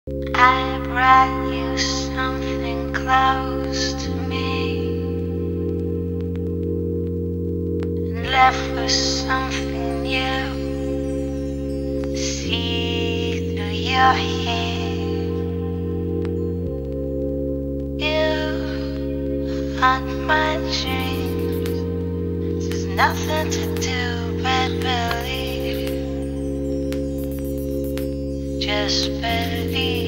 I brought you something close to me and left with something new. See through your hair, you haunt my dreams. There's nothing to do but believe. Just believe.